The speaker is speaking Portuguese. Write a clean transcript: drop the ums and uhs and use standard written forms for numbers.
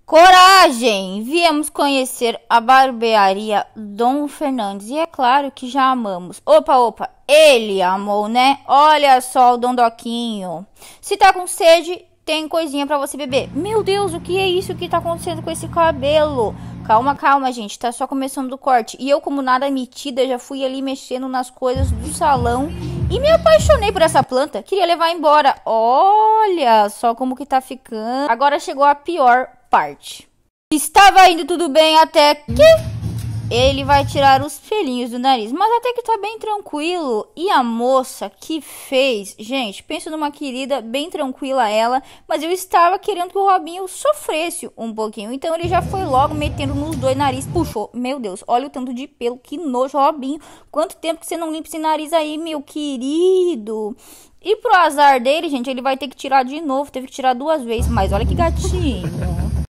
Coragem! Viemos conhecer a barbearia Dom Fernandes e é claro que já amamos. Opa, ele amou, né? Olha só o Dondoquinho. Se tá com sede, tem coisinha pra você beber. Meu Deus, o que é isso que tá acontecendo com esse cabelo? Calma, gente, tá só começando o corte. E eu, como nada metida, já fui ali mexendo nas coisas do salão e me apaixonei por essa planta. Queria levar embora. Olha só como que tá ficando. Agora chegou a pior parte. Estava indo tudo bem até que ele vai tirar os pelinhos do nariz, mas até que tá bem tranquilo. E a moça que fez, gente, penso numa querida, bem tranquila ela, mas eu estava querendo que o Robinho sofresse um pouquinho, então ele já foi logo metendo nos dois narizes, puxou. Meu Deus, olha o tanto de pelo, que nojo, Robinho. Quanto tempo que você não limpa esse nariz aí, meu querido? E pro azar dele, gente, ele vai ter que tirar de novo, teve que tirar 2 vezes, mas olha que gatinho.